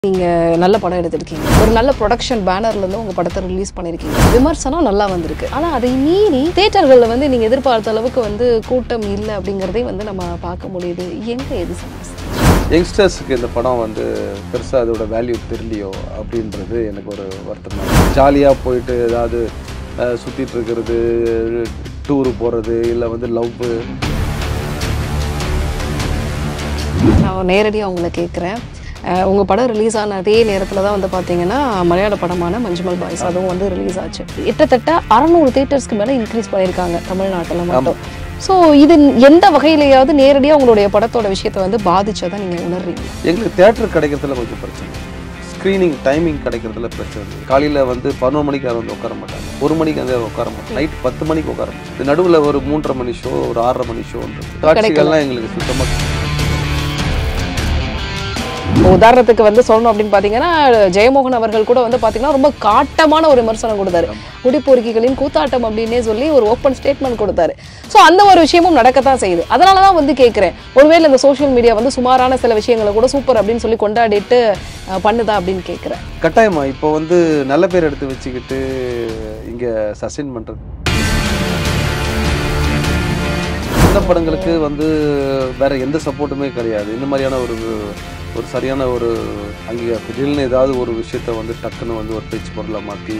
நீங்க நல்ல படம் எடுத்துருக்கீங்க. ஒரு நல்ல ப்ரொடக்ஷன் பேனர்ல இருந்து உங்க படத்தை ரிலீஸ் பண்ணிருக்கீங்க. விமர்சனம் நல்லா வந்திருக்கு. ஆனா அதை மீறி தியேட்டர்கள்ல வந்து நீங்க எதிர்பார்த்த அளவுக்கு வந்து கூட்டம் இல்ல அப்படிங்கறதை வந்து நம்ம பார்க்க முடியுது. எங்க எது சமஸ்தை? யங்ஸ்டர்ஸ்க்கு இந்த படம் வந்து பெருசா அதோட வேல்யூ தெரியலையோ அப்படின்றது எனக்கு ஒரு வருத்தம். ஜாலியா போயிட்டு ஏதாவது சுத்திட்டு இருக்கிறது, டூர் போறது, இல்ல வந்து லவ். நான் நேரடியாக உங்களை கேட்குறேன். உங்கள் படம் ரிலீஸ் ஆன அதே நேரத்தில் தான் வந்து பார்த்தீங்கன்னா மலையாள படமான மஞ்சுமல் பாய்ஸ் அதுவும் வந்து ரிலீஸ் ஆச்சு. கிட்டத்தட்ட 600 தியேட்டர்ஸ்க்கு மேலே இன்க்ரீஸ் பண்ணியிருக்காங்க தமிழ்நாட்டில் மட்டும். ஸோ இது எந்த வகையிலையாவது நேரடியாக உங்களுடைய படத்தோட விஷயத்தை வந்து பாதிச்சதை நீங்கள் உணர்றீங்க? எங்களுக்கு தியேட்டர் கிடைக்கிறதுல கொஞ்சம் பிரச்சனை, ஸ்க்ரீனிங் டைமிங் கிடைக்கிறதுல பிரச்சனை. காலையில் வந்து 11 மணிக்கு யாரும் வந்து உட்கார மாட்டாங்க, 1 மணிக்கு வந்து உட்கார மாட்டாங்க, நைட் 10 மணிக்கு உட்கார மாட்டாங்க. நடுவில் ஒரு 3:30 மணி ஷோ, ஒரு 6:30 மணி ஷோ காட்சிகள்லாம் எங்களுக்கு சுத்தமாக. உதாரணத்துக்கு வந்து சொல்லணும் அப்படின்னு பார்த்தீங்கன்னா ஜெயமோகன் அவர்கள் கூட வந்து பார்த்தீங்கன்னா ரொம்ப காட்டமான ஒரு விமர்சனம் கொடுத்தாரு. குடிப்பொறுக்கிகளின் கூத்தாட்டம் அப்படின்னே சொல்லி ஒரு ஓப்பன் ஸ்டேட்மெண்ட் கொடுத்தாரு. ஸோ அந்த ஒரு விஷயமும் நடக்கத்தான் செய்யுது. அதனால தான் வந்து கேட்குறேன், ஒருவேளை இந்த சோஷியல் மீடியா வந்து சுமாரான சில விஷயங்களை கூட சூப்பர் அப்படின்னு சொல்லி கொண்டாடிட்டு பண்ணுதா அப்படின்னு கேட்குறேன். கட்டாயமா இப்போ வந்து நல்ல பேர் எடுத்து வச்சுக்கிட்டு இங்கே சஸ்டெயின் பண்ணுறது. சின்ன படங்களுக்கு வந்து வேற எந்த சப்போர்ட்டுமே கிடையாது. இந்த மாதிரியான ஒரு சரியான ஒரு அங்கே திடீர்னு ஏதாவது ஒரு விஷயத்த வந்து டக்குன்னு வந்து ஒரு பேச்சு பொருளை மாற்றி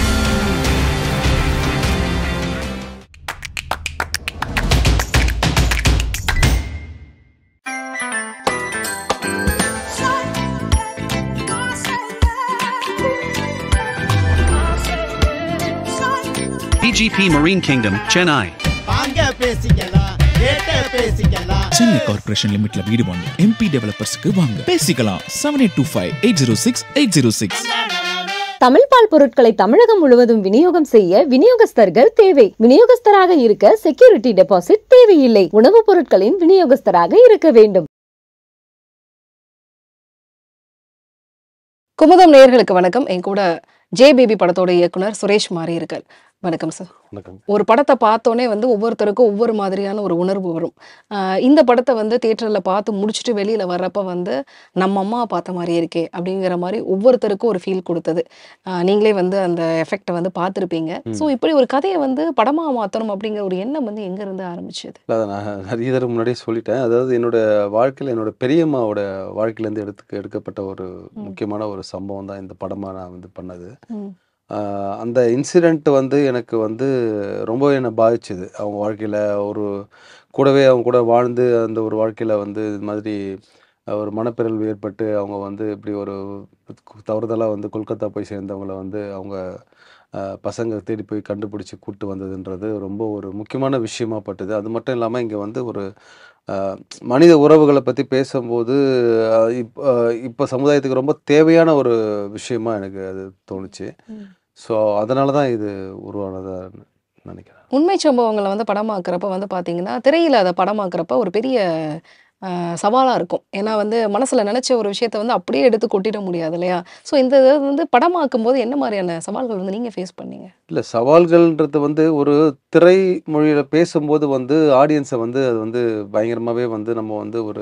VGP Marine Kingdom, Chennai. Chennai corporation லிமிட்ல வீடு வாங்க MP டெவலப்பர்ஸ்க்கு வாங்க பேசிக்கலாம். 7825806806. தமிழ் பால் பொருட்களை தமிழகம் முழுவதும் விநியோகம் செய்ய விநியோகஸ்தர்கள் தேவை. விநியோகஸ்தராக இருக்க செக்யூரிட்டி டெபாசிட் தேவையில்லை. உணவுப் பொருட்களின் விநியோகஸ்தராக இருக்க வேண்டும். குமுதம் நேயர்களுக்கு வணக்கம். என் கூட ஜேபேபி படத்தோட இயக்குனர் சுரேஷ் மாறி இருக்கார். வணக்கம் சார். வணக்கம். ஒரு படத்தை பார்த்தோன்னே வந்து ஒவ்வொருத்தருக்கும் ஒவ்வொரு மாதிரியான ஒரு உணர்வு வரும். இந்த படத்தை வந்து தியேட்டரில் பார்த்து முடிச்சுட்டு வெளியில் வர்றப்ப வந்து நம்ம அம்மா பார்த்த மாதிரியே இருக்கே அப்படிங்கிற மாதிரி ஒவ்வொருத்தருக்கும் ஒரு ஃபீல் கொடுத்தது. நீங்களே வந்து அந்த எஃபெக்டை வந்து பார்த்துருப்பீங்க. ஸோ இப்படி ஒரு கதையை வந்து படமாக மாற்றணும் அப்படிங்கிற ஒரு எண்ணம் வந்து எங்கேருந்து ஆரம்பிச்சது? அதை நான் நிறைய தடவை முன்னாடியே சொல்லிட்டேன். அதாவது என்னோட வாழ்க்கையில் என்னோட பெரியம்மாவோட வாழ்க்கையிலேருந்து எடுக்கப்பட்ட ஒரு முக்கியமான ஒரு சம்பவம் தான் இந்த படமாக நான் வந்து பண்ணது. அந்த இன்சிடெண்ட் வந்து எனக்கு வந்து ரொம்ப என்னை பாதிச்சுது. அவங்க வாழ்க்கையில் ஒரு கூடவே அவங்க கூட வாழ்ந்து அந்த ஒரு வாழ்க்கையில் வந்து இது மாதிரி ஒரு மனப்பிறழ்வு ஏற்பட்டு அவங்க வந்து இப்படி ஒரு தவறுதலாக வந்து கொல்கத்தா போய் சேர்ந்தவங்கள வந்து அவங்க பசங்க தேடி போய் கண்டுபிடிச்சி கூப்பிட்டு வந்ததுன்றது ரொம்ப ஒரு முக்கியமான விஷயமா பட்டுது. அது மட்டும் இல்லாமல் இங்கே வந்து ஒரு மனித உறவுகளை பற்றி பேசும்போது இப்போ சமுதாயத்துக்கு ரொம்ப தேவையான ஒரு விஷயமா எனக்கு அது தோணுச்சு. ஸோ அதனால தான் இது உருவானதாக நினைக்கிறேன். உண்மை சம்பவங்களை வந்து படமாக்குறப்ப வந்து பார்த்தீங்கன்னா திரையில் அதை படமாக்குறப்ப ஒரு பெரிய சவாலாக இருக்கும். ஏன்னா வந்து மனசில் நினச்ச ஒரு விஷயத்த வந்து அப்படியே எடுத்து கொட்டிட முடியாது இல்லையா? ஸோ இந்த இதை வந்து படமாக்கும் போது என்ன மாதிரியான சவால்கள் வந்து நீங்கள் ஃபேஸ் பண்ணீங்க? இல்லை, சவால்கள்ன்றது வந்து ஒரு திரை மொழியில் பேசும்போது வந்து ஆடியன்ஸை வந்து அது வந்து பயங்கரமாகவே வந்து நம்ம வந்து ஒரு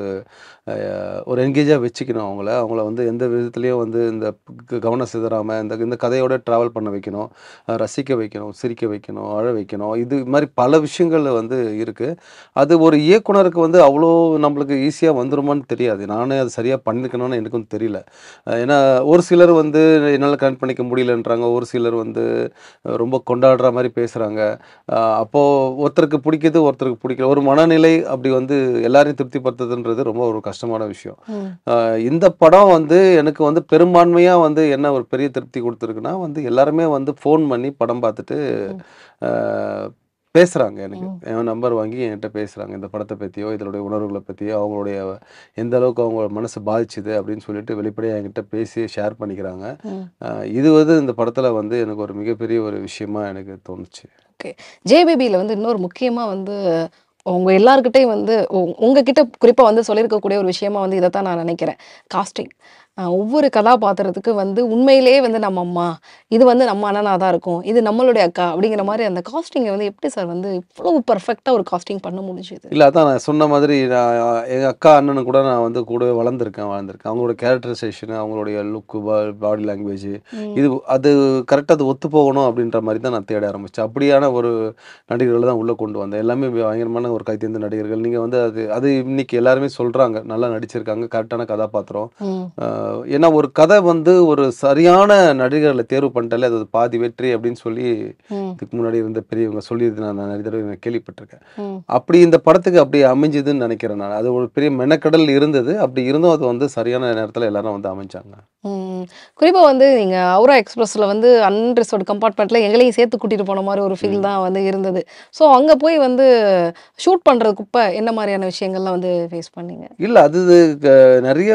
என்கேஜாக வச்சுக்கணும். அவங்கள வந்து எந்த விதத்துலேயும் வந்து இந்த கவனம் சிதறாமல் இந்த கதையோட ட்ராவல் பண்ண வைக்கணும், ரசிக்க வைக்கணும், சிரிக்க வைக்கணும், அழ வைக்கணும். இது மாதிரி பல விஷயங்கள் வந்து இருக்குது. அது ஒரு இயக்குனருக்கு வந்து அவ்வளோ நம்மளுக்கு ஈஸியாக வந்துருமான்னு தெரியாது. நானே அது சரியாக பண்ணிக்கணும்னு எனக்கும் தெரியல. ஏன்னா ஒரு சிலர் வந்து என்னால் கனெக்ட் பண்ணிக்க முடியலன்றாங்க, ஒரு சிலர் வந்து ரொம்ப கொண்டாடுற மாதிரி பேசுகிறாங்க. அப்போது ஒருத்தருக்கு பிடிக்குது, ஒருத்தருக்கு பிடிக்கல. ஒரு மனநிலை அப்படி வந்து எல்லாரையும் திருப்திப்படுத்துறதுன்றது ரொம்ப ஒரு கஷ்டமான விஷயம். இந்த படம் வந்து எனக்கு வந்து பெரும்பான்மையாக வந்து என்ன ஒரு பெரிய திருப்தி கொடுத்துருக்குன்னா வந்து எல்லாருமே வந்து ஃபோன் பண்ணி படம் பார்த்துட்டு பேசுகிறாங்க. எனக்கு என் நம்பர் வாங்கி என்கிட்ட பேசுகிறாங்க இந்த படத்தை பற்றியோ இதனுடைய உணர்வுகளை பற்றியோ அவங்களுடைய எந்த அளவுக்கு அவங்க மனசு பாதிச்சுது அப்படின்னு சொல்லிட்டு வெளிப்படையாக என்கிட்ட பேசி ஷேர் பண்ணிக்கிறாங்க. இது வந்து இந்த படத்தில் வந்து எனக்கு ஒரு மிகப்பெரிய ஒரு விஷயமா எனக்கு தோணுச்சு. ஓகே, ஜேபேபியில் வந்து இன்னொரு முக்கியமாக வந்து உங்க எல்லாருக்கிட்டையும் வந்து உங்ககிட்ட குறிப்பாக வந்து சொல்லியிருக்கக்கூடிய ஒரு விஷயமா வந்து இதைத்தான் நான் நினைக்கிறேன். காஸ்டிங் ஒவ்வொரு கதாபாத்திரத்துக்கு வந்து உண்மையிலேயே வந்து நம்ம அம்மா, இது வந்து நம்ம அண்ணனா தான் இருக்கும், இது நம்மளுடைய அக்கா அப்படிங்கிற மாதிரி அந்த காஸ்டிங்கை வந்து எப்படி சார் வந்து இவ்வளவு பெர்ஃபெக்டாக ஒரு காஸ்டிங் பண்ண முடிஞ்சுது? இல்ல அதான் நான் சொன்ன மாதிரி நான் எங்க அக்கா, அண்ணனும் கூட நான் வந்து கூடவே வளர்ந்துருக்கேன். அவங்களோட கேரக்டரைசேஷன், அவங்களுடைய லுக்கு, பாடி லாங்குவேஜ் இது அது கரெக்ட்டா அது ஒத்து போகணும் அப்படின்ற மாரி தான் நான் தேட ஆரம்பிச்சேன். அப்படியான ஒரு நடிகர்கள தான் உள்ள கொண்டு வந்தேன். எல்லாமே பயங்கரமான ஒரு கைத்தேர்ந்த நடிகர்கள். நீங்க வந்து அது அது இன்னைக்கு எல்லாருமே சொல்றாங்க. நல்லா நடிச்சிருக்காங்க. கரெக்ட்டான கதாபாத்திரம். ம். ஏன்னா ஒரு கதை வந்து ஒரு சரியான நடிகர்கள தேர்வு பண்ணிட்டாலே அது பாதி வெற்றி அப்படின்னு சொல்லி ம். இதுக்கு முன்னாடி இருந்த பெரியவங்க சொல்லியது நான் நிறைய தடவை நான் கேள்விப்பட்டிருக்கேன். ம். அப்படி இந்த படத்துக்கு அப்படி அமைஞ்சதுன்னு நினைக்கிறேன் நான். அது ஒரு பெரிய மெனக்கடல் இருந்தது. அப்படி இருந்தும் அது வந்து சரியான நேரத்துல எல்லாரும் வந்து அமைஞ்சாங்க. ம். குறிப்பா வந்து நீங்க ஹவுரா எக்ஸ்பிரஸ்ல வந்து அன்ரிசர்வ்டு கம்பார்ட்மெண்ட்ல எங்களையும் சேர்த்து கூட்டிட்டு போன மாதிரி ஒரு ஃபீல் தான் வந்து இருந்தது. ஸோ அங்க போய் வந்து ஷூட் பண்றதுக்குப்ப என்ன மாதிரியான விஷயங்கள்லாம் வந்து ஃபேஸ் பண்ணீங்க? இல்ல அது நிறைய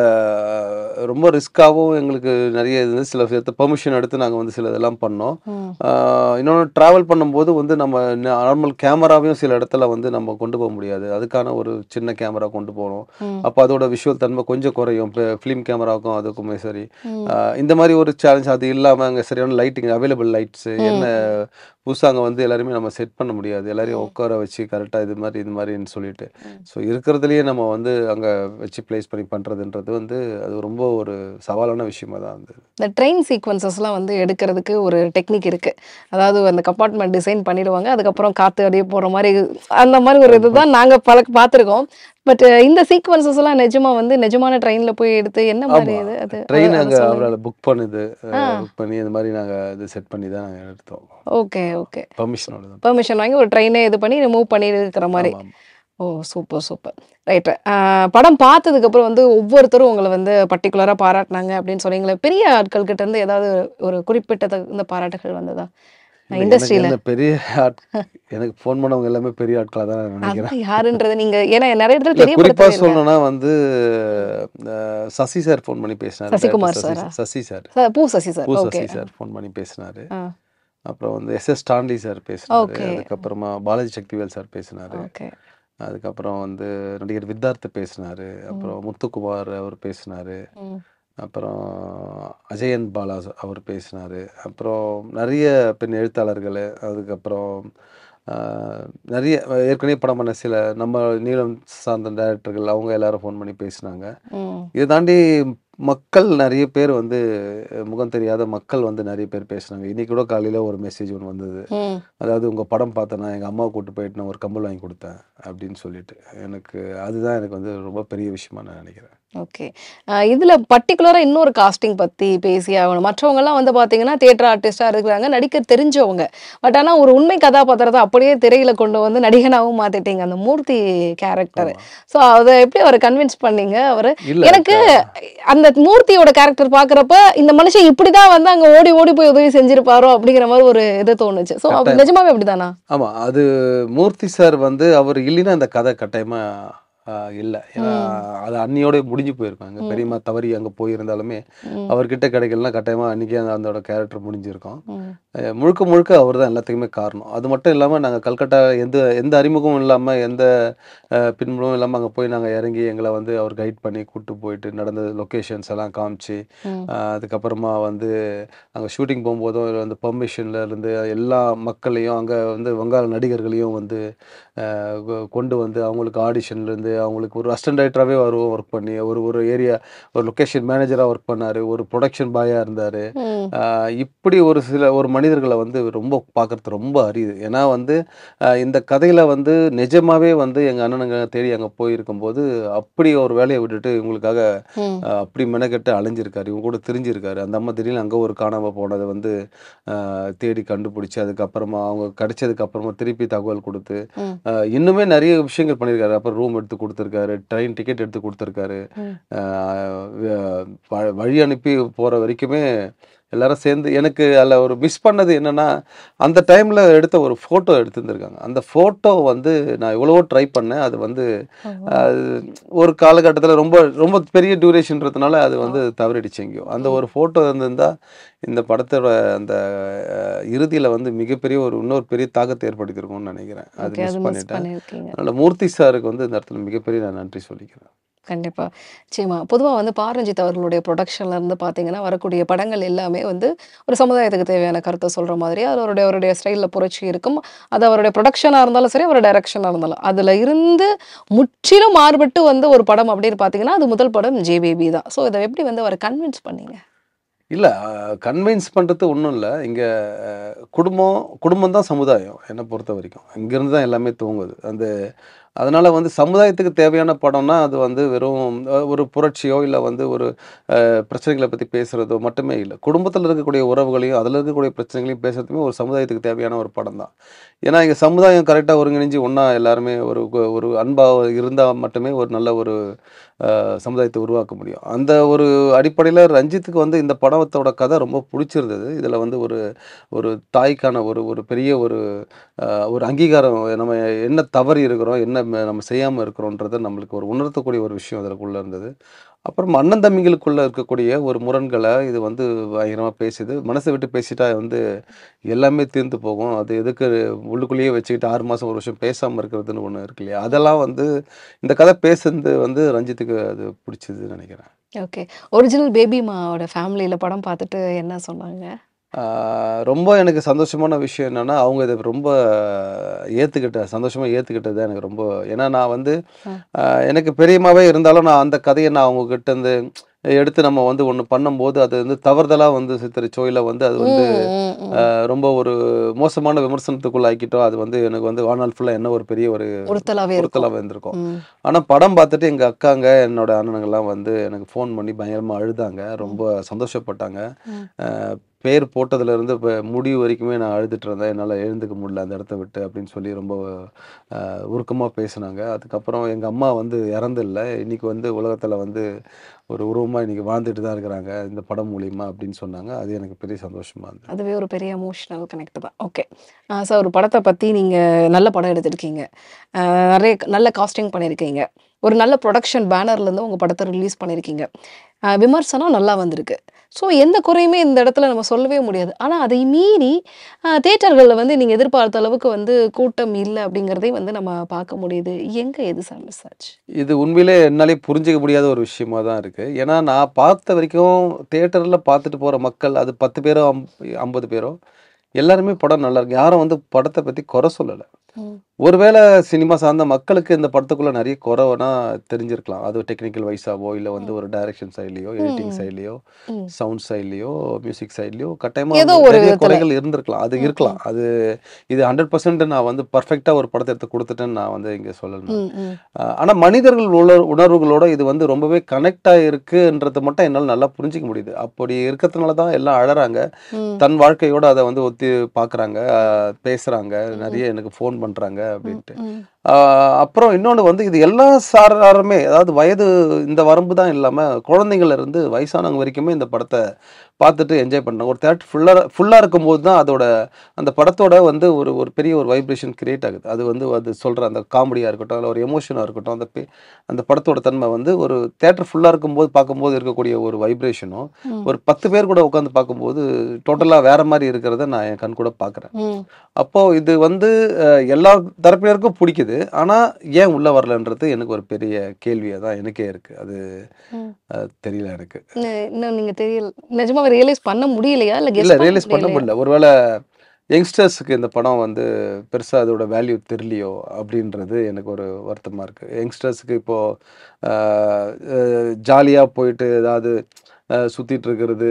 ரொம்ப ரிஸ்க்காவும் எங்களுக்கு நிறைய இது சில பெர்மிஷன் எடுத்து நாங்க வந்து சில இதெல்லாம் பண்ணோம். ம். இன்னொன்று டிராவல் பண்ணும்போது வந்து நம்ம நார்மல் கேமராவையும் சில இடத்துல வந்து நம்ம கொண்டு போக முடியாது. அதுக்கான ஒரு சின்ன கேமரா கொண்டு போனோம். ம். அப்போ அதோட விஷுவல் தன்மை கொஞ்சம் குறையும். ஃபிலிம் கேமராவுக்கும் அதுக்குமே சரி. ம். இந்த மாதிரி ஒரு சேலஞ்ச் அது இல்லாமல் அங்கே சரியான லைட்டிங் அவைலபிள் லைட்ஸு என்ன ம். புதுசாக அங்கே வந்து எல்லாருமே நம்ம செட் பண்ண முடியாது. எல்லாரையும் உட்கார வச்சு கரெக்டாக இது மாதிரின்னு சொல்லிட்டு. ஸோ இருக்கிறதுலையே நம்ம வந்து அங்கே வச்சு ப்ளேஸ் பண்ணி பண்ணுறதுன்றது வந்து அது ரொம்ப ஒரு சவாலான விஷயமா தான் இருந்தது. இந்த ட்ரெயின் சீக்வன்சஸ்லாம் வந்து எடுக்கிறதுக்கு ஒரு டெக்னிக் இருக்கு. அதாவது அந்த கம்பார்ட்மெண்ட் டிசைன் பண்ணிடுவாங்க. அதுக்கப்புறம் காத்து அப்படியே போற மாரி அந்த மாதிரி ஒரு இதுதான் நாங்க பார்த்துருக்கோம். பட் இந்த சீக்வன்சஸ்லாம் நிஜமா வந்து நிஜமான ட்ரெயின்ல போய் எடுத்து என்ன மாதிரி இது அது ட்ரெயின் அத அங்கே சொல்லுங்க. அவரால் புக் ஆ. பண்ணி இந்த மாதிரி நாங்கள் இது செட் பண்ணி தான் நாங்கள் எடுத்தோம். Okay, okay. பெர்மிஷனோட தான். பெர்மிஷன் வாங்கி ஒரு ட்ரெயினே இது பண்ணி மூவ் பண்ணி இருக்கிற மாரி. ஆமாம். ஓ! Super, super. ரைட். படம் பார்த்ததுக்கப்புறம் வந்து ஒவ்வொருத்தரும் உங்கள வந்து பர்ட்டிகுலரா பாராட்டுனாங்க அப்படின்னு சொன்னீங்களே. பெரிய ஆட்கள் கிட்ட இருந்து ஏதாவது ஒரு குறிப்பிட்ட இந்த பாராட்டுகள் வந்ததா? இல்ல, எனக்கு இண்டஸ்ட்ரியில. என்ன பெரிய எனக்கு ஃபோன் பண்ணவங்க எல்லாமே பெரிய ஆட்களாக தான் நான் நினைக்கிறேன். அதான் யாருன்றது நீங்க ஏன்னா நிறைய இடத்துல இல்ல குறிப்பா தெரியப்படுத்தவே இல்ல. சொல்லணும்னா வந்து சசி சார் ஃபோன் பண்ணி பேசினாரு. சசிகுமார் டைரக்டர் சாரா? Sasi sir. Sasi sir. Okay. Sasi sir phone பண்ணி பேசினாரு. ஆ. அப்புறம் வந்து எஸ்எஸ் டாண்டி சார் பேசினாரு. ஓகே. அதுக்கப்புறமா பாலாஜி சக்திவேல் சார் பேசினாரு. ஓகே. அதுக்கப்புறம் வந்து நடிகர் வித்தார்த் பேசினாரு. அப்புறம் முத்துக்குமார் அவர் பேசினாரு. ம். அப்புறம் அஜயன் பாலா அவர் பேசினாரு. அப்புறம் நிறைய பெண் எழுத்தாளர்கள், அதுக்கப்புறம் நிறைய ஏற்கனவே படம் பண்ண சில நம்ம நீளம் சார்ந்த டைரக்டர்கள் அவங்க எல்லாரும் ஃபோன் பண்ணி பேசினாங்க. ம். இதை தாண்டி மக்கள் நிறைய பேர் வந்து முகம் தெரியாத மக்கள் வந்து நிறைய பேர் பேசுனாங்க. இன்னைக்கு கூட காலையில் ஒரு மெசேஜ் ஒன்று வந்தது. ம். அதாவது உங்கள் படம் பார்த்தேன்னா எங்கள் அம்மாவை கூப்பிட்டு போயிட்டு நான் ஒரு கம்பல் வாங்கி கொடுத்தேன் அப்படின்னு சொல்லிட்டு. அதுதான் எனக்கு வந்து ரொம்ப பெரிய விஷயமா நான் நினைக்கிறேன். ஓகே. இதுல பர்ட்டிகுலரா இன்னொரு காஸ்டிங் பத்தி பேசியே ஆகணும். மற்றவங்கலாம் வந்து பார்த்தீங்கன்னா, தியேட்டர் ஆர்டிஸ்ட்டா இருக்கிறாங்க, நடிக்க தெரிஞ்சவங்க. பட் ஆனா ஒரு உண்மை கதாபாத்திரத்த அப்படியே திரையில கொண்டு வந்து நடிகனாவும் மாத்திட்டீங்க. அந்த மூர்த்தி கேரக்டர். ஸோ அத எப்படி அவர கன்வின்ஸ் பண்ணீங்க? அவரு இல்ல எனக்கு அந்த மூர்த்தியோட கேரக்டர் பார்க்குறப்ப, இந்த மனுஷன் இப்படிதான் வந்து அங்க ஓடி ஓடி போய் உதவி செஞ்சிருப்பாரோ அப்படிங்கிற மாதிரி ஒரு இது தோணுச்சு. ஸோ நிஜமாவே அப்படிதானா? ஆமா. அது மூர்த்தி சார் வந்து அவர் இல்லைன்னா அந்த கதை கட்டாயமா இல்லை. ஏன்னா அது அன்னியோட முடிஞ்சு போயிருக்காங்க. பெரியம்மா தவறி அங்கே போயிருந்தாலுமே அவர்கிட்ட கிடைக்கலன்னா கட்டாயமாக அன்றைக்கே அதோட கேரக்டர் முடிஞ்சிருக்கும். முழுக்க முழுக்க அவர் தான் எல்லாத்துக்குமே காரணம். அது மட்டும் இல்லாமல் நாங்கள் கல்கட்டா எந்த அறிமுகமும் இல்லாமல் எந்த பின்புலமும் இல்லாமல் அங்கே போய் நாங்கள் இறங்கி எங்களை வந்து அவர் கைட் பண்ணி கூப்பிட்டு போயிட்டு நடந்த லொக்கேஷன்ஸ் எல்லாம் காமிச்சு, அதுக்கப்புறமா வந்து அங்கே ஷூட்டிங் போகும்போதும் வந்து பெர்மிஷன்ல இருந்து எல்லா மக்களையும் அங்கே வந்து வங்காள நடிகர்களையும் வந்து கொண்டு வந்து அவங்களுக்கு ஆடிஷன்லேருந்து அவங்களுக்கு ஒரு அசிஸ்டன்ட் டைரக்டராகவே ஒர்க் பண்ணி ஒரு ஏரியா ஒரு லொக்கேஷன் மேனேஜராக ஒர்க் பண்ணார், ஒரு ப்ரொடக்ஷன் பாயாக இருந்தார். இப்படி ஒரு மனிதர்களை வந்து ரொம்ப பார்க்குறது ரொம்ப அரியுது. ஏன்னா வந்து இந்த கதையில் வந்து நிஜமாகவே வந்து எங்கள் அண்ணனுங்க தேடி அங்கே போயிருக்கும்போது அப்படி ஒரு வேலையை விட்டுட்டு இவங்களுக்காக அப்படி மெனக்கெட்டு அலைஞ்சிருக்காரு, இவங்க கூட தெரிஞ்சிருக்காரு. அந்த அம்மா திடீர்னு அங்கே ஒரு காணாமல் போனதை வந்து தேடி கண்டுபிடிச்சி அதுக்கப்புறமா அவங்க கிடைச்சதுக்கு அப்புறமா திருப்பி தகவல் கொடுத்து இன்னுமே நிறைய விஷயங்கள் பண்ணியிருக்காரு. அப்புறம் ரூம் எடுத்து கொடுத்துருக்காரு, ட்ரெயின் டிக்கெட் எடுத்து கொடுத்துருக்காரு, வழி அனுப்பி போகிற வரைக்குமே எல்லாரும் சேர்ந்து. எனக்கு அதில் ஒரு மிஸ் பண்ணது என்னென்னா அந்த டைமில் எடுத்த ஒரு ஃபோட்டோ எடுத்துருந்துருக்காங்க. அந்த ஃபோட்டோ வந்து நான் எவ்வளவோ ட்ரை பண்ணேன். அது வந்து ஒரு காலகட்டத்தில் ரொம்ப ரொம்ப பெரிய டியூரேஷன்றதுனால அது வந்து தவறிடுச்சு எங்கேயோ. அந்த ஒரு ஃபோட்டோ இருந்திருந்தால் இந்த படத்தோட அந்த இறுதியில் வந்து மிகப்பெரிய இன்னொரு பெரிய தாக்கத்தை ஏற்படுத்தியிருக்கும்னு நினைக்கிறேன். அது மிஸ் பண்ணிட்டேன். அதனால் மூர்த்தி சாருக்கு வந்து இந்த இடத்துல மிகப்பெரிய நான் நன்றி சொல்லிக்கிறேன். கண்டிப்பா. நிச்சயமா. பொதுவா வந்து ரஞ்சித் அவர்களுடைய புரொடக்ஷன்ல இருந்து பார்த்தீங்கன்னா, வரக்கூடிய படங்கள் எல்லாமே வந்து ஒரு சமுதாயத்துக்கு தேவையான கருத்த சொல்ற மாதிரி, அது அவருடைய ஸ்டைல்ல புரட்சி இருக்கும். அது அவருடைய புரொடக்ஷனா இருந்தாலும் சரி, அவருடைய டைரக்ஷனா இருந்தாலும். அதுல இருந்து முற்றிலும் மாறுபட்டு வந்த ஒரு படம் அப்படின்னு பார்த்தீங்கன்னா, அது முதல் படம் ஜே பேபி தான். ஸோ இத எப்படி வந்து அவர கன்வின்ஸ் பண்ணீங்க? இல்ல கன்வின்ஸ் பண்றது ஒண்ணும் இல்ல. இங்க குடும்பம் தான் சமுதாயம் என்ன பொறுத்தவரைக்கும். இங்கிருந்து தான் எல்லாமே துவங்குது. அதனால வந்து சமுதாயத்துக்கு தேவையான படம்னா, அது வந்து வெறும் ஒரு புரட்சியோ, இல்ல வந்து ஒரு பிரச்சனைகள பத்தி பேசுறதோ மட்டுமே இல்ல. குடும்பத்தில இருக்கக்கூடிய உறவுகளையும், அதில இருக்கக்கூடிய பிரச்சனைகளையும் பேசுறதுமே ஒரு சமுதாயத்துக்கு தேவையான ஒரு படம் தான். ஏன்னா, இங்க சமுதாயம் கரெக்ட்டா ஒருங்கிணைஞ்சு ஒண்ணா எல்லாருமே ஒரு அன்பா இருந்தா மட்டுமே ஒரு நல்ல ஒரு சமுதாயத்த உருவாக்க முடியும். அந்த ஒரு அடிப்படையில ரஞ்சித்துக்கு வந்து இந்த படத்தோட கதை ரொம்ப புடிச்சிருந்தது. இதில வந்து ஒரு ஒரு தாய்க்கான ஒரு ஒரு பெரிய ஒரு அங்கீகாரம் நம்ம என்ன தவறி இருக்கிறோம், என்ன நம்ம செய்யாம இருக்கிறோன்றத நம்மளுக்கு ஒரு உணர்த்தக்கூடிய ஒரு விஷயம் அதற்குள்ள இருந்தது. அப்புறம் அண்ணன் தம்பிகளுக்குள்ள இருக்கக்கூடிய ஒரு முரண்கள இது வந்து பயங்கரமா பேசுது. மனச விட்டு பேசிட்டா வந்து எல்லாமே தீர்ந்து போகும். அது எதுக்கு உள்ளுக்குள்ளேயே வச்சுக்கிட்டு 6 மாசம், 1 வருஷம் பேசாம இருக்கிறதுன்னு ஒண்ணு இருக்கு இல்லையா? அதெல்லாம் வந்து இந்த கதை பேசுனது வந்து ரஞ்சித்துக்கு அது பிடிச்சதுன்னு நெனைக்கிறேன். ஓகே. ஒரிஜினல் பேபிமாவோட ஃபேமிலில படம் பார்த்துட்டு என்ன சொன்னாங்க? ஆ ரொம்ப எனக்கு சந்தோஷமான விஷயம் என்னன்னா, அவங்க இத ரொம்ப சந்தோஷமா ஏத்துக்கிட்டது தான் எனக்கு ரொம்ப ஏன்னா நான் வந்து அ. எனக்கு பெரியம்மாவே இருந்தாலும் நான் அந்த கதைய நான் அவங்ககிட்ட இருந்து எடுத்து நம்ம வந்து ஒண்ணு பண்ணும்போது, அது வந்து தவறுதலா வந்து சித்தரிச்சோ, இல்ல வந்து அது வந்து ம், ம், ம். ரொம்ப ஒரு மோசமான விமர்சனத்துக்குள்ள ஆக்கிட்டோ, அது வந்து எனக்கு வந்து வாழ்நாள் ஃபுல்லா என்ன ஒரு பெரிய ஒரு உறுத்தலாவே இருக்கும். உறுத்தலாவே இருந்திருக்கும். ம். ஆனா படம் பார்த்துட்டு எங்க அக்காங்க, என்னோட அண்ணனுங்கலாம் வந்து எனக்கு ஃபோன் பண்ணி பயங்கரமா அழுதாங்க. ரொம்ப சந்தோஷப்பட்டாங்க. ம். அ பேர் போட்டதுலேருந்து இப்ப முடிவு வரைக்குமே நான் அழுதுட்டு இருந்தேன். என்னால எழுந்துக்க முடியல அந்த இடத்த விட்டு அப்படின்னு சொல்லி ரொம்ப உருக்கமா பேசுனாங்க. அதுக்கப்புறம் எங்க அம்மா வந்து இறந்தில்ல. இன்னைக்கு வந்து உலகத்துல வந்து ஒரு உருவமா இன்னைக்கு வாழ்ந்துட்டு தான் இருக்கிறாங்க. இந்த படம் மூலியமா அப்படின்னு சொன்னாங்க. அது எனக்கு பெரிய சந்தோஷமா இருந்தது. அதுவே ஒரு பெரிய எமோஷனல் கனெக்ட் தான். ஓகே. ஸோ ஒரு படத்த பத்தி நீங்க நல்ல படம் எடுத்திருக்கீங்க. நெறைய நல்ல காஸ்டிங் பண்ணியிருக்கீங்க. ஒரு நல்ல புரொடக்ஷன் பேனர்லேருந்து உங்க படத்த ரிலீஸ் பண்ணியிருக்கீங்க. விமர்சனம் நல்லா வந்திருக்கு. ஸோ எந்த குறையுமே இந்த இடத்துல நம்ம சொல்லவே முடியாது. ஆனா அதை மீறி தியேட்டர்கள்ல வந்து நீங்க எதிர்பார்த்த அளவுக்கு வந்து கூட்டம் இல்ல அப்படிங்கிறதையும் வந்து நம்ம பார்க்க முடியுது. எங்க எது மிஸ் ஆச்சு? இது உண்மையிலே என்னாலயே புரிஞ்சுக்க முடியாத ஒரு விஷயமா தான் இருக்கு. ஏன்னா நான் பார்த்த வரைக்கும் தியேட்டர்ல பார்த்துட்டு போற மக்கள் அது 10 பேரோ, 50 பேரோ எல்லாருமே படம் நல்லா இருக்கு. யாரும் வந்து படத்த பத்தி குறை சொல்லல. ம். ஒருவேளை சினிமா சார்ந்த மக்களுக்கு இந்த படத்துக்குள்ள நெறைய குறைவனா தெரிஞ்சிருக்கலாம். அது டெக்னிக்கல் வைஸாவோ, இல்ல வந்து ம். ஒரு டைரக்ஷன் சைட்லயோ, எடிட்டிங் ம். சைட்லயோ, ம். சவுண்ட் சைட்லயோ, மியூசிக் சைட்லயோ கட்டாயமா ஏதோ வந்து ஒரு நெறைய விதத்துல. குறைகள் இருந்திருக்கலாம். அது ம். இருக்கலாம். ம். இது 100% நான் வந்து பெர்ஃபெக்ட்டா ஒரு படத்த எடுத்து குடுத்துட்டேன்னு நான் வந்து இங்க சொல்லல நான். ம். ம். ஆனா மனிதர்கள் உணர்வுகளோட இது வந்து ரொம்பவே கனெக்ட் ஆயிருக்குன்றத மட்டும் என்னால நல்லா புரிஞ்சுக்க முடியுது. அப்படி இருக்கிறதுனால தான் எல்லாம் அழறாங்க. ம். தன் வாழ்க்கையோட அத வந்து ஒத்தி பார்க்குறாங்க, பேசுறாங்க, ம். நெறைய எனக்கு ஃபோன் பண்றாங்க ம். அப்படின்ட்டு. ம். அப்புறம் இன்னொன்னு வந்து இது எல்லா சாராருமே அதாவது வயது இந்த வரம்பு தான் இல்லாம, குழந்தைங்கள்ல இருந்து வயசானவங்க வரைக்குமே இந்த படத்த பார்த்துட்டு என்ஜாய் பண்ணாங்க. ஒரு தியேட்டர் ஃபுல்லா இருக்கும்போது தான் அந்த படத்தோட வந்து ஒரு ஒரு பெரிய ஒரு வைப்ரேஷன் கிரியேட் ஆகுது. அது சொல்ற அந்த காமெடியா இருக்கட்டும், இல்ல ஒரு எமோஷனா இருக்கட்டும், அந்த படத்தோட தன்மை வந்து ஒரு தியேட்டர் ஃபுல்லா இருக்கும்போது பார்க்கும்போது இருக்கக்கூடிய ஒரு வைப்ரேஷனும், ம். ஒரு 10 பேர் கூட உட்காந்து பார்க்கும்போது டோட்டலா வேற மாரி இருக்கிறத நான் என் கண்கூட பார்க்குறேன். ம். அப்போ இது வந்து எல்லா தரப்பினருக்கும் பிடிக்குது. ஆனா, ஏன் உள்ள வரலன்றது எனக்கு ஒரு பெரிய கேள்வியா தான் எனக்கே இருக்கு. அது ம். தெரியல எனக்கு. இன்னும் நீங்க தெரியல நிஜமாவே ரியலைஸ் பண்ண முடியலையா? இல்ல இல்ல கெஸ் பண்ண ரியலைஸ் பண்ண முடியலையா? முடியல. ஒருவேள யங்ஸ்டர்ஸ்க்கு இந்த படம் வந்து பெருசா அதோட வேல்யூ தெரியலையோ! அப்டின்றது எனக்கு ஒரு வருத்தமா இருக்கு. யங்ஸ்டர்ஸ்க்கு இப்போ அ அ ஜாலியா போயிட்டு ஏதாவது சுத்திட்டு இருக்கிறது,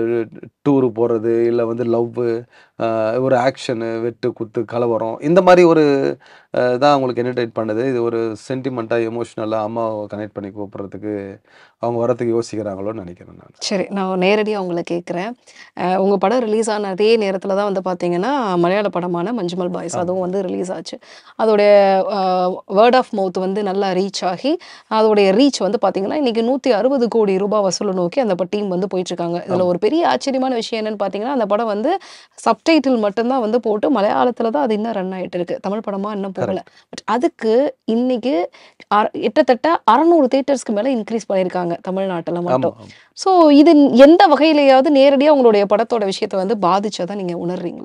டூரு போறது, இல்ல வந்து லவ்வு, ஒரு ஆக்ஷனு, வெட்டு, குத்து, கலவரம் இந்த மாரி ஒரு தான் அவங்களுக்கு என்டர்டெயின் பண்ணுது. இது ஒரு சென்டிமென்ட்டா, எமோஷனலா அம்மாவ கனெக்ட் பண்ணி கூப்பிடுறதுக்கு அவங்க வரதுக்கு யோசிக்கிறாங்களோன்னு நெனைக்கிறேன் நானு. சரி. நான் நேரடியா உங்கள கேட்கிறேன். உங்க படம் ரிலீஸ் ஆன அதே நேரத்தில தான் வந்து பார்த்தீங்கன்னா, மலையாள படமான மஞ்சுமல் பாய்ஸ் ஆமா. அதுவும் வந்து ரிலீஸ் ஆச்சு. அதோடைய அ வேர்ட் ஆஃப் மவுத் வந்து நல்லா ரீச் ஆகி, அதோடைய ரீச் வந்து பார்த்தீங்கன்னா, இன்னைக்கு ₹160,00,00,000 வசூல நோக்கி அந்த டீம் வந்து போயிட்டுருக்காங்க. இதில ஆமா. ஒரு பெரிய ஆச்சரியமான விஷயம் என்னன்னு பார்த்தீங்கன்னா, அந்த படம் வந்து சப்டைட்டில் மட்டும் தான் வந்து போட்டு மலையாளத்தில தான் அது இன்னும் ரன் ஆயிட்டு இருக்கு. தமிழ் படமா இன்னும் போகல. கரெக்ட். பட் அதுக்கு இன்னைக்கு கிட்டத்தட்ட 600 தியேட்டர்ஸ்க்கு மேல இன்கிரீஸ் பண்ணியிருக்காங்க தமிழ்நாட்டுல ஆமா, மட்டும். ஆமா. ஸோ இது எந்த வகையிலயாவது நேரடியா உங்களுடைய படத்தோட விஷயத்த வந்து பாதிச்சதா நீங்க உணர்றீங்களா?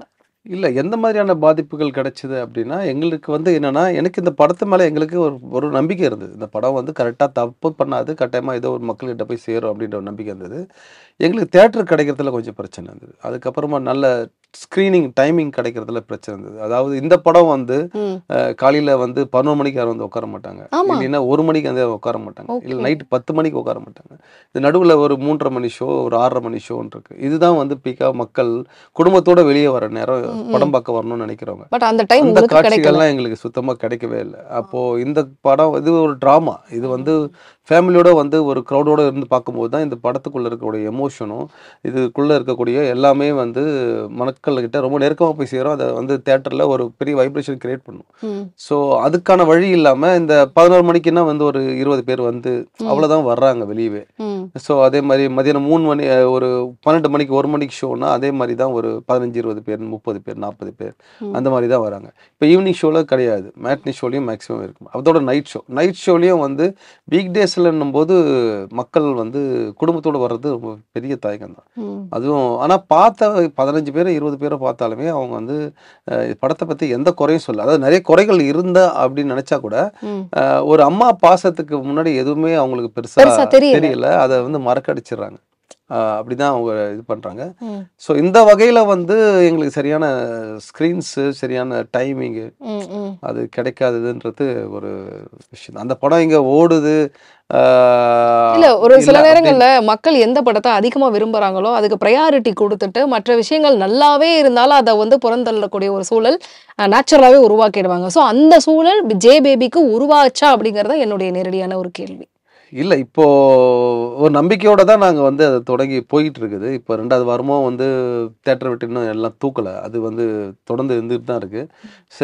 இல்ல எந்த மாதிரியான பாதிப்புகள் கிடைச்சது அப்படின்னா, எங்களுக்கு வந்து என்னன்னா, எனக்கு இந்த படத்து மேல எங்களுக்கு ஒரு ஒரு நம்பிக்கை இருந்தது. இந்த படம் வந்து கரெக்ட்டா தப்பு பண்ணாது. கட்டாயமா ஏதோ ஒரு மக்கள்கிட்ட போய் சேரும் அப்படின்ற ஒரு நம்பிக்கை இருந்தது. எங்களுக்கு தியேட்டர் கிடைக்கிறதுல கொஞ்சம் பிரச்சனை இருந்தது. அதுக்கப்புறமா நல்ல ஸ்க்ரீனிங் டைமிங் கிடைக்கிறதுல பிரச்சனை இருந்தது. அதாவது இந்த படம் வந்து ம். காலையில வந்து 11 மணிக்கு யாரும் வந்து உட்கார மாட்டாங்க. ஆமா. இல்லைன்னா 1 மணிக்கு வந்து உட்கார மாட்டாங்க. இல்ல ஓகே. நைட் 10 மணிக்கு உட்கார மாட்டாங்க. இது நடுவுல ஒரு 3:30 மணி ஷோ, ஒரு 6:30 மணி ஷோன்னு இருக்கு. இதுதான் வந்து பீக்கா மக்கள் குடும்பத்தோட வெளிய வர நேரம், படம் பார்க்க வரணும்னு நினைக்கிறவங்க. பட் அந்த டைம் அந்த உங்களுக்கு கிடைக்கல. காட்சிகள்லாம் எங்களுக்கு சுத்தமா கிடைக்கவே இல்ல. அப்போ இந்த படம் இது ஒரு ட்ராமா. இது வந்து ஃபேமிலியோட வந்து ஒரு க்ரௌடோட இருந்து பார்க்கும்போது தான் இந்த படத்துக்குள்ள இருக்கக்கூடிய எமோஷனும், இதுக்குள்ள இருக்கக்கூடிய எல்லாமே வந்து மக்கள்கிட்ட ரொம்ப நெருக்கமா போய் சேரும். அத வந்து தியேட்டர்ல ஒரு பெரிய வைப்ரேஷன் கிரியேட் பண்ணும். ம். ஸோ அதுக்கான வழி இல்லாம இந்த 11 மணிக்குன்னா வந்து ஒரு 20 பேர் வந்து அவ்வளோதான் வர்றாங்க வெளியவே. ம். ஸோ அதே மாரி மதியானம் 3 மணி ஒரு 12 மணிக்கு 1 மணிக்கு ஷோன்னா அதே மாரி தான் ஒரு 15, 20 பேர், 30 பேர், 40 பேர் அந்த மாரி தான் வராங்க. இப்போ ஈவினிங் ஷோல கிடையாது. மேட்னி ஷோலயும் மேக்ஸிமம் இருக்கும். அதோட நைட் ஷோ. நைட் ஷோலயும் வந்து வீக் டேஸ்லன்னும்போது மக்கள் வந்து குடும்பத்தோட வர்றது ரொம்ப பெரிய தயக்கம் தான். ம். அதுவும் ஆனா பார்த்த 15 பேர், 20 பேர பார்த்தாலுமே அவங்க வந்து படத்த பத்தி எந்த குறையும் சொல்லல. அதாவது நெறைய குறைகள் இருந்தா அப்படின்னு நெனைச்சா கூட, ம். ஒரு அம்மா பாசத்துக்கு முன்னாடி எதுவுமே அவங்களுக்கு பெருசா பெருசா தெரியல. தெரியல. அத வந்து மறக்கடிச்சிடுறாங்க. அப்படிதான் அவங்க இது பண்றாங்க. ம். ஸோ இந்த வகையில வந்து எங்களுக்கு சரியான ஸ்க்ரீன்ஸு, சரியான டைமிங்கு ம். ம். அது கிடைக்காததுன்றது ஒரு விஷயம். அந்த படம் இங்க ஓடுது. ஆ இல்ல ஒரு இல்ல சில அப்படின்னு நேரங்கள்ல மக்கள் எந்த படத்த அதிகமா விரும்புறாங்களோ, அதுக்கு பிரையாரிட்டி குடுத்துட்டு, மற்ற விஷயங்கள் நல்லாவே இருந்தாலும் அத வந்து புறந்தள்ளக்கூடிய ஒரு சூழல் நேச்சுரலாவே உருவாக்கிடுவாங்க. சோ அந்த சூழல் ஜே பேபிக்கு உருவாச்சா அப்படிங்கிறது தான் என்னுடைய நேரடியான ஒரு கேள்வி. இல்ல இப்போ ஒரு நம்பிக்கையோட தான் நாங்க வந்து அத தொடங்கி போயிட்டு இருக்குது. இப்போ 2வது வாரமும் வந்து தியேட்டர் விட்டு இன்னும் எல்லாம் தூக்கல. அது வந்து தொடர்ந்து இருந்துட்டு தான் இருக்கு. ச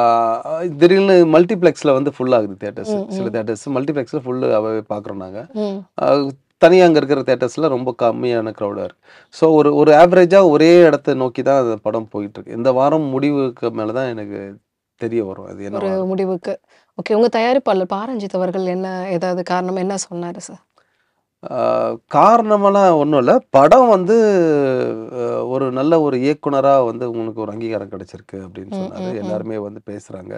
திடீர்னு மல்டிப்ளெக்ஸ்ல வந்து ஃபுல் ஆகுது தியேட்டர்ஸ். ம். சில ம். தியேட்டர்ஸ் மல்டிப்ளெக்ஸ்ல ஃபுல்லாவே பார்க்குறோம் நாங்க. ம். அ தனியா அங்க இருக்கிற தியேட்டர்ஸ்ல ரொம்ப கம்மியான க்ரௌடா இருக்கு. ஸோ ஒரு ஒரு ஆவரேஜா ஒரே இடத்த நோக்கி தான் அந்த படம் போயிட்டு இருக்கு. இந்த வாரம் முடிவுக்கு மேல தான் எனக்கு தெரிய வரும். அது ஒரு என்னவா முடிவுக்கு. ஓகே. உங்க தயாரிப்பாளர் ரஞ்சித் அவர்கள் என்ன ஏதாவது காரணம் என்ன சொன்னாரு சார்? ஆ, காரணமெல்லாம் ஒன்றும் இல்லை. படம் வந்து ஒரு நல்ல ஒரு இயக்குனரா வந்து உங்களுக்கு ஒரு அங்கீகாரம் கிடைச்சிருக்கு அப்படின்னு ம். சொன்னாரு. ம். ம். எல்லாருமே வந்து பேசுறாங்க.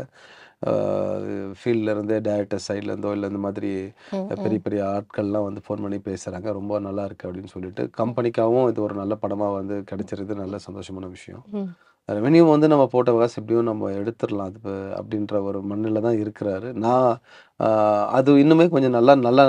ஃபீல்ட்ல இருந்தே டைரக்டர் சைட்ல இருந்தோ இல்ல இந்த மாதிரி ம். பெரிய ம். பெரிய ஆட்கள்லாம் வந்து ஃபோன் பண்ணி பேசுறாங்க. ரொம்ப நல்லா இருக்கு அப்படின்னு சொல்லிட்டு கம்பெனிக்காகவும் இது ஒரு நல்ல படமா வந்து கிடைச்சிருது. நல்ல சந்தோஷமான விஷயம். ம். ரெவென்யூ வந்து நம்ம போட்ட காசு எப்படியும் நம்ம எடுத்துடலாம். அது அப்படின்ற ஒரு மண்ணில தான் இருக்கிறாரு. நான் அது இன்னுமே கொஞ்சம் நல்லா நல்லா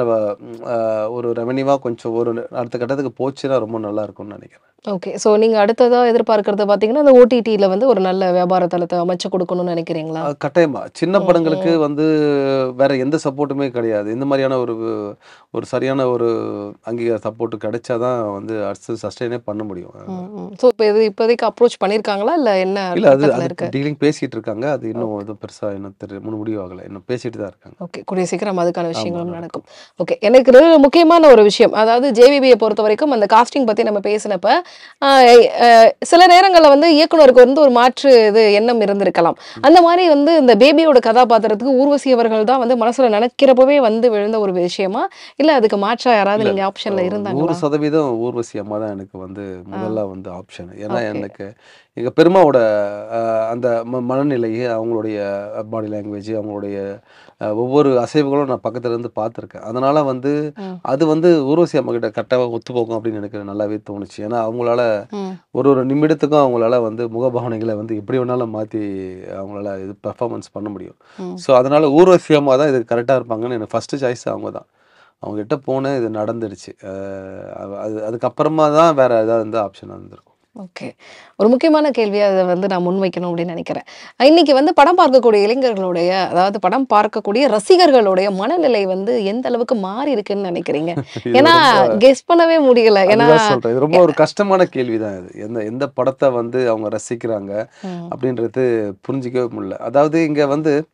ஒரு ரெவென்யூவா கொஞ்சம் ஒரு அடுத்த கட்டத்துக்கு போச்சுன்னா ரொம்ப நல்லா இருக்கும்னு நினைக்கிறேன். ஓகே. சோ நீங்க அடுத்ததா எதிர்பார்க்கிறது பார்த்தீங்கன்னா, அந்த ஓடிடில வந்து ஒரு நல்ல வியாபார தளத்த அமைச்சு குடுக்கணும்னு நினைக்கிறீங்களா? கட்டாயமா. சின்ன ம். படங்களுக்கு ம். வந்து வேற எந்த சப்போர்ட்டுமே கிடையாது. இந்த மாதிரியான ஒரு ஒரு சரியான ஒரு அங்கீகார சப்போர்ட் கிடைச்சா தான் வந்து அடுத்து சஸ்டெயினே பண்ண முடியும். ம். ம். சோ இப்ப இது இப்போதைக்கு அப்ரோச் பண்ணியிருக்காங்களா? இல்ல என்ன இல்ல அது கட்டத்துல அது இருக்கு? டீலிங் பேசிட்டு இருக்காங்க. அது இன்னும் ஓகே. எதுவும் பெருசா இன்னும் முடிவு ஆகல. இன்னும் பேசிட்டு தான் இருக்காங்க. ஓகே. கூடிய சீக்கிரம் அதுக்கான ஆமா விஷயங்களும் நடக்கும். நடக்கும். ஓகே. எனக்கு ஒரு முக்கியமான ஒரு விஷயம். அதாவது ஜேவிபிய பொறுத்தவரைக்கும் அந்த காஸ்டிங் பத்தி நம்ம பேசினப்ப, அ அ சில நேரங்கள்ல வந்து இயக்குனருக்கு வந்து ஒரு மாற்று எண்ணம் இருந்திருக்கலாம். அந்த மாரி வந்து இந்த பேபியோட கதாபாத்திரத்துக்கு ஊர்வசி அவர்கள் தான் வந்து மனசுல நெனைக்கிறப்பவே வந்து விழுந்த ஒரு விஷயமா? இல்ல அதுக்கு மாற்றா யாராவது இல்ல, நீங்க இல்ல. ஆப்ஷன்ல இருந்தாங்களா? 100% ஊர்வசி அம்மா தான் எனக்கு வந்து ஆ. முதல்ல வந்து ஆப்ஷன். ஏன்னா ஓகே. எனக்கு எங்க பெரியம்மாவோட அந்த மனநிலை, அவங்களுடைய பாடி லாங்குவேஜ், அவங்களுடைய ஒவ்வொரு அசைவுகளும் நான் பக்கத்துல இருந்து பார்த்துருக்கேன். அதனால வந்து ம். அது வந்து ஊர்வசி அம்மாகிட்ட கரெக்டாக ஒத்துப்போகும் அப்படின்னு எனக்கு நல்லாவே தோணுச்சு. ஏன்னா அவங்களால ம். ஒரு ஒரு நிமிடத்துக்கும் அவங்களால வந்து முகபாவனைகளை வந்து எப்படி வேணாலும் மாற்றி அவங்களால இது பெர்ஃபார்மன்ஸ் பண்ண முடியும். ம். ஸோ அதனால ஊர்வசி அம்மா தான் இதுக்கு கரெக்டாக இருப்பாங்கன்னு எனக்கு ஃபஸ்ட்டு சாய்ஸ் அவங்க தான். அவங்ககிட்ட போனேன், இது நடந்துடுச்சு. அதுக்கப்புறமா தான் வேற ஏதாவது வந்து ஆப்ஷன் வந்திருக்கும். ஓகே. ஒரு முக்கியமான கேள்வியா அத வந்து நான் முன்வைக்கணும் அப்படின்னு நெனைக்கிறேன். இன்னைக்கு வந்து படம் பார்க்கக்கூடிய இளைஞர்களுடைய, அதாவது படம் பார்க்கக்கூடிய ரசிகர்களுடைய மனநிலை வந்து எந்த அளவுக்கு மாறி இருக்குன்னு நெனைக்கிறீங்க? இது ஏன்னா ரொம்ப கெஸ் பண்ணவே முடியல. ஏன்னா அதுதான் சொல்றேன். இது ரொம்ப ஒரு கஷ்டமான கேள்வி தான் இது. எந்த எந்த படத்த வந்து அவங்க ரசிக்கிறாங்க ம். அப்படின்றது புரிஞ்சிக்கவே முடியல. அதாவது இங்க வந்து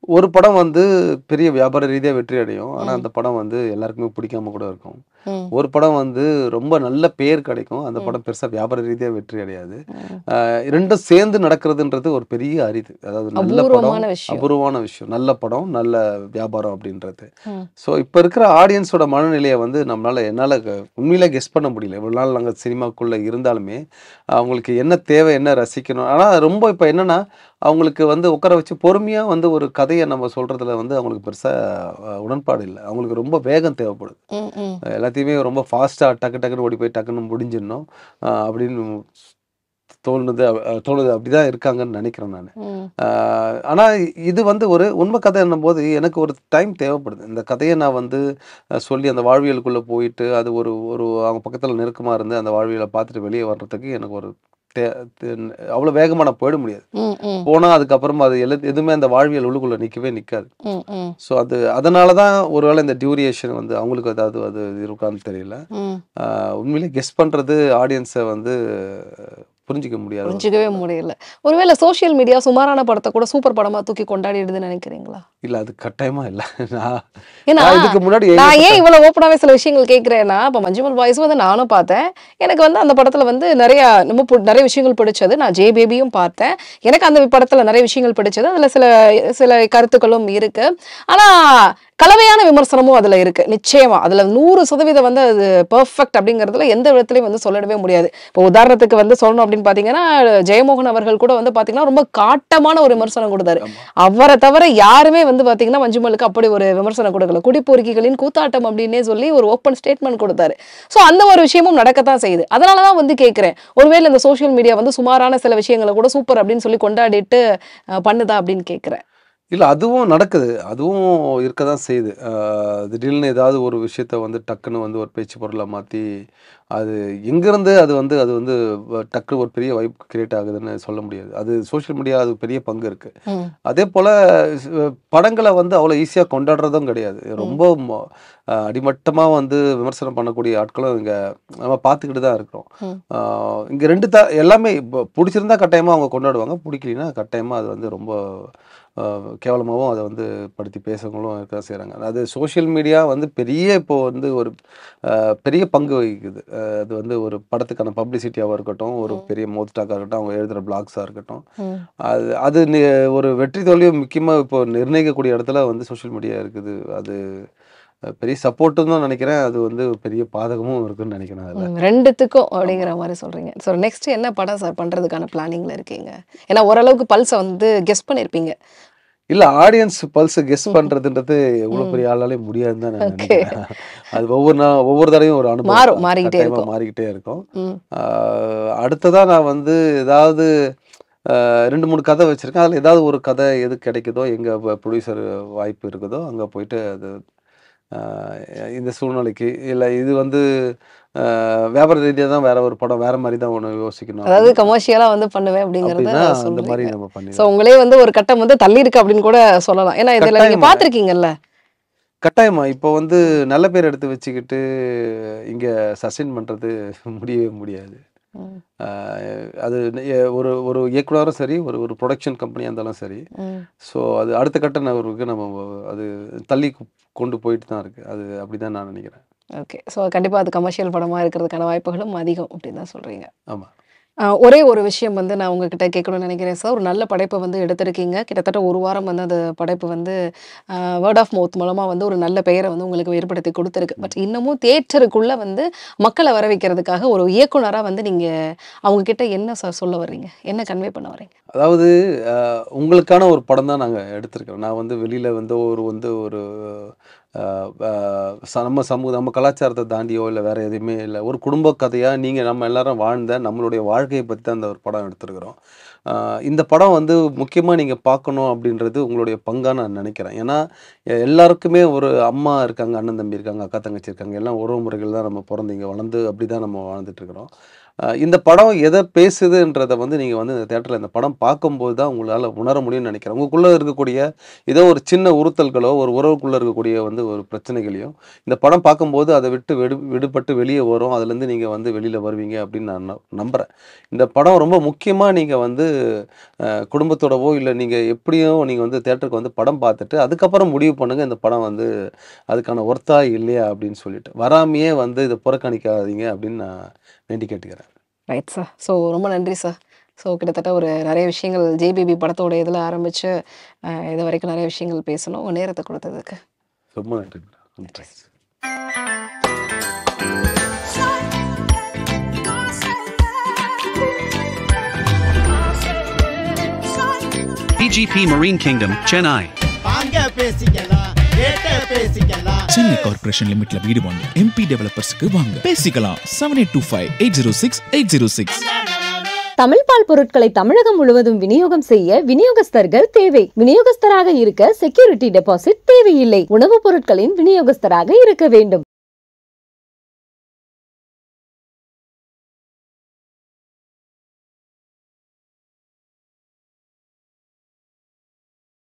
ஒரு படம் வந்து பெரிய வியாபார ரீதியா வெற்றி அடையும். ஆனா அந்த படம் வந்து எல்லாருக்குமே பிடிக்காம கூட இருக்கும். ஒரு படம் வந்து ரொம்ப நல்ல பேர் கிடைக்கும். அந்த படம் பெருசா வியாபார ரீதியா வெற்றி அடையாது. 2ம் சேர்ந்து நடக்கிறதுன்றது ஒரு பெரிய அரிது. அதாவது நல்ல படம், அபூர்வமான விஷயம். அபூர்வமான விஷயம். நல்ல படம், நல்ல வியாபாரம் அப்படின்றது. ஸோ இப்போ இருக்கிற ஆடியன்ஸோட மனநிலையை வந்து என்னால் உண்மையிலே கெஸ் பண்ண முடியல. இவ்வளோ நாள் நாங்கள் சினிமாக்குள்ளே இருந்தாலுமே அவங்களுக்கு என்ன தேவை, என்ன ரசிக்கணும். ஆனால் ரொம்ப இப்போ என்னன்னா அவங்களுக்கு வந்து உட்கார வச்சு பொறுமையாக வந்து ஒரு கதையை நம்ம சொல்கிறதுல வந்து அவங்களுக்கு பெருசாக உடன்பாடு இல்லை. அவங்களுக்கு ரொம்ப வேகம் தேவைப்படுது. எல்லாத்தையுமே ரொம்ப ஃபாஸ்ட்டாக டக்கு டக்குன்னு ஓடி போய் டக்குன்னு முடிஞ்சிடணும் அப்படின்னு தோணுது. அப்படிதான் இருக்காங்கன்னு நினைக்கிறேன் நான். ஆனால் இது வந்து ஒரு உண்மை கதை என்னும்போது எனக்கு ஒரு டைம் தேவைப்படுது. இந்த கதையை நான் வந்து சொல்லி அந்த வாழ்வியலுக்குள்ளே போயிட்டு அது ஒரு ஒரு அவங்க பக்கத்தில் நெருக்கமாக இருந்து அந்த வாழ்வியலை பார்த்துட்டு வெளியே வர்றதுக்கு எனக்கு ஒரு அவ்வளோ வேகமாக நான் போயிட முடியாது. போனால் அதுக்கப்புறமா அது எதுவுமே அந்த வாழ்வியல் உள்ளுக்குள்ளே நிற்காது. ஸோ அதனால தான் ஒருவேளை இந்த டியூரேஷன் வந்து அவங்களுக்கு ஏதாவது அது இருக்கான்னு தெரியல. உண்மையிலே கெஸ் பண்ணுறது ஆடியன்ஸை வந்து புரிஞ்சிக்கவே முடியல. ஒருவேளை சோஷியல் மீடியா சுமாரான படத்தை கூட சூப்பர் படமா தூக்கி கொண்டாடிடுதுன்னு நினைக்கிறீங்களா? இல்ல அது கட்டாயமா இல்ல. ஏன்னா இதுக்கு முன்னாடி நான் ஏன் இவ்வளவு ஓப்பனாவே சில விஷயங்கள் கேட்கிறேன்னா, இப்போ மஞ்சுமல் பாய்ஸ் வந்து நானும் பார்த்தேன். எனக்கு வந்து அந்த படத்துல வந்து நிறைய விஷயங்கள் பிடிச்சது. நான் ஜே பேபியும் பார்த்தேன். எனக்கு அந்த படத்துல நிறைய விஷயங்கள் பிடிச்சது. அதுல சில கருத்துக்களும் இருக்கு. ஆனா கலவையான விமர்சனமும் அதுல இருக்கு. நிச்சயமா அதுல 100% வந்து அது பெர்ஃபெக்ட் அப்படிங்கிறதுல எந்த விதத்திலையும் வந்து சொல்லிடவே முடியாது. இப்போ உதாரணத்துக்கு வந்து சொல்லணும் அப்படின்னு பாத்தீங்கன்னா, ஜெயமோகன் அவர்கள் கூட வந்து பாத்தீங்கன்னா ரொம்ப காட்டமான ஒரு விமர்சனம் கொடுத்தாரு. அவரை தவிர யாருமே வந்து பாத்தீங்கன்னா மஞ்சுமலுக்கு அப்படி ஒரு விமர்சனம் கொடுக்கல. குடிப்பொறுக்கிகளின் கூத்தாட்டம் அப்படின்னே சொல்லி ஒரு ஓப்பன் ஸ்டேட்மெண்ட் கொடுத்தாரு. ஸோ அந்த ஒரு விஷயமும் நடக்கத்தான் செய்யுது. அதனாலதான் வந்து கேட்கிறேன், ஒருவேளை இந்த சோஷியல் மீடியா வந்து சுமாரான சில விஷயங்களை கூட சூப்பர் அப்படின்னு சொல்லி கொண்டாடிட்டு பண்ணுதா அப்படின்னு கேட்கிறேன். இல்லை அதுவும் நடக்குது. அதுவும் இருக்க தான் செய்யுது. திடீர்னு ஏதாவது ஒரு விஷயத்த வந்து டக்குன்னு வந்து ஒரு பேச்சு பொருளை மாற்றி அது எங்கேருந்து அது வந்து டக்குன்னு ஒரு பெரிய வைப் கிரியேட் ஆகுதுன்னு சொல்ல முடியாது. அது சோஷியல் மீடியா அது பெரிய பங்கு இருக்குது. அதே போல் படங்களை வந்து அவ்வளோ ஈஸியாக கொண்டாடுறதும் கிடையாது. ரொம்ப அடிமட்டமாக வந்து விமர்சனம் பண்ணக்கூடிய ஆட்களும் இங்கே நம்ம பார்த்துக்கிட்டு தான் இருக்கிறோம். இங்கே எல்லாமே பிடிச்சிருந்தா கட்டாயமாக அவங்க கொண்டாடுவாங்க. பிடிக்கலனா கட்டாயமாக அது வந்து ரொம்ப கேவலமாகவும் அதை வந்து படுத்தி பேசுறவங்களும் இருக்க செய்கிறாங்க. அது சோஷியல் மீடியா வந்து இப்போ வந்து ஒரு பெரிய பங்கு வகிக்குது. அது வந்து ஒரு படத்துக்கான பப்ளிசிட்டியாகவும் இருக்கட்டும், ஒரு பெரிய மவுத் டாக்காக இருக்கட்டும், அவங்க எழுதுகிற பிளாக்ஸாக இருக்கட்டும், அது ஒரு வெற்றி தோல்வியும் முக்கியமாக இப்போ நிர்ணயிக்கக்கூடிய இடத்துல வந்து சோஷியல் மீடியா இருக்குது. அது பெரிய சப்போர்ட்டும் தான் நினைக்கிறேன். அது வந்து பெரிய பாதகமும் இருக்குன்னு நினைக்கிறேன். அதில் ரெண்டுத்துக்கும் அப்படிங்கிற மாதிரி சொல்கிறீங்க. ஸோ நெக்ஸ்ட் என்ன படம் சார் பண்ணுறதுக்கான பிளானிங்கில் இருக்கீங்க? ஏன்னா ஓரளவுக்கு பல்ஸை வந்து கெஸ் பண்ணியிருப்பீங்க. இல்லை ஆடியன்ஸ் பல்ஸை கெஸ் பண்ணுறதுன்றது எவ்வளோ பெரிய ஆளாலே முடியாதுன்னு தான் நான் நினைக்கிறேன். அது ஒவ்வொரு தடவையும் ஒரு அனுபவம் மாறிக்கிட்டே இருக்கும். அடுத்ததாக நான் வந்து ஏதாவது 2-3 கதை வச்சுருக்கேன். அதில் ஏதாவது ஒரு கதை எது கிடைக்குதோ, எங்கே ப்ரொடியூசர் வாய்ப்பு இருக்குதோ அங்கே போயிட்டு அது இந்த சூழ்நிலைக்கு இல்லை இது வந்து வியாபார ரீதியாக தான் வேற ஒரு படம் வேற மாதிரி தான் ஒன்று யோசிக்கணும். அதாவது கமர்ஷியலாக வந்து பண்ணுவேன் அப்படிங்கிறத அந்த மாதிரி நம்ம பண்ணி. ஸோ உங்களே வந்து ஒரு கட்டம் வந்து தள்ளி இருக்கு அப்படின்னு கூட சொல்லலாம். ஏன்னா இதில் நீங்கள் பார்த்துருக்கீங்கல்ல. கட்டாயமா இப்போ வந்து நல்ல பேர் எடுத்து வச்சுக்கிட்டு இங்கே சஸ்டெயின் பண்ணுறது முடியவே முடியாது. அது ஒரு இயக்குனரும் சரி, ஒரு ப்ரொடக்ஷன் கம்பெனியாக இருந்தாலும் சரி. ஸோ அது அடுத்த கட்ட நகர்வுக்கு நம்ம அது தள்ளி கொண்டு போயிட்டு தான் இருக்குது. அது அப்படி தான் நான் நினைக்கிறேன். ஓகே. ஸோ கண்டிப்பாக அது கமர்ஷியல் படமாக இருக்கிறதுக்கான வாய்ப்புகளும் அதிகம் அப்படின்னு தான் சொல்கிறீங்க. ஆமாம். ஒரே ஒரு விஷயம் வந்து நான் உங்ககிட்ட கேட்கணும்னு நினைக்கிறேன் சார். ஒரு நல்ல படைப்பை வந்து எடுத்திருக்கீங்க. கிட்டத்தட்ட 1 வாரம் வந்து அந்த படைப்பு வந்து வேர்ட் ஆஃப் மவுத் மூலமாக வந்து ஒரு நல்ல பெயரை வந்து உங்களுக்கு ஏற்படுத்தி கொடுத்துருக்கு. பட் இன்னமும் தியேட்டருக்குள்ளே வந்து மக்களை வர வைக்கிறதுக்காக ஒரு இயக்குனராக வந்து நீங்கள் அவங்கக்கிட்ட என்ன சார் சொல்ல வர்றீங்க? என்ன கன்வே பண்ண வர்றீங்க? அதாவது உங்களுக்கான ஒரு படம் தான் நாங்கள் எடுத்திருக்கிறோம். நான் வந்து வெளியில் வந்து ஒரு நம்ம கலாச்சாரத்தை தாண்டியோ இல்லை வேறு எதுவுமே இல்லை, ஒரு குடும்ப கதையாக நீங்கள் நம்ம எல்லாரும் வாழ்ந்த நம்மளுடைய வாழ்க்கையை பற்றி தான் அந்த ஒரு படம் எடுத்துருக்கிறோம். இந்த படம் வந்து முக்கியமாக நீங்கள் பார்க்கணும் அப்படின்றது உங்களுடைய பங்காக நான் நினைக்கிறேன். ஏன்னா எல்லாருக்குமே ஒரு அம்மா இருக்காங்க, அண்ணன் தம்பி இருக்காங்க, அக்கா தங்கச்சி இருக்காங்க. எல்லாம் உறவு முறைகள் தான் நம்ம பிறந்தீங்க வளர்ந்து அப்படி தான் நம்ம வாழ்ந்துட்டுருக்குறோம். இந்த படம் எதை பேசுதுன்றதை வந்து நீங்கள் வந்து இந்த தேட்டரில் இந்த படம் பார்க்கும்போது தான் உங்களால் உணர முடியும்னு நினைக்கிறேன். உங்களுக்குள்ளே இருக்கக்கூடிய ஏதோ ஒரு சின்ன உறுத்தல்களோ ஒரு உறவுக்குள்ளே இருக்கக்கூடிய வந்து ஒரு பிரச்சனைகளையும் இந்த படம் பார்க்கும்போது அதை விட்டு விடுபட்டு வெளியே வரும், அதுலேருந்து நீங்கள் வந்து வெளியில் வருவீங்க அப்படின்னு நான் நம்புகிறேன். இந்த படம் ரொம்ப முக்கியமாக நீங்கள் வந்து குடும்பத்தோடவோ இல்லை நீங்கள் எப்படியும் நீங்கள் வந்து தேட்டருக்கு வந்து படம் பார்த்துட்டு அதுக்கப்புறம் முடிவு பண்ணுங்கள் இந்த படம் வந்து அதுக்கான ஒர்த்தா இல்லையா அப்படின்னு சொல்லிட்டு. வராமையே வந்து இதை புறக்கணிக்காதீங்க அப்படின்னு நான் வேண்டி கேட்டுக்கிறேன். Right sir. ஸோ ரொம்ப நன்றி சார். ஸோ கிட்டத்தட்ட ஒரு நிறைய விஷயங்கள் ஜேபிபி படத்தோட இதில் ஆரம்பித்து இது வரைக்கும் நிறைய விஷயங்கள் பேசணும். உங்கள் நேரத்தை கொடுத்ததுக்கு ரொம்ப நன்றி. நன்றி. VGP Marine Kingdom, Chennai. Chennai corporation லிமிட்ல வீடு வாங்க MP டெவலப்பர்ஸ்க்கு வாங்க, பேசிக்கலாம். 7825-806-806. தமிழ் பால் பொருட்களை தமிழகம் முழுவதும் விநியோகம் செய்ய விநியோகஸ்தர்கள் தேவை. விநியோகஸ்தராக இருக்க செக்யூரிட்டி டெபாசிட் தேவையில்லை. உணவுப் பொருட்களின் விநியோகஸ்தராக இருக்க வேண்டும்.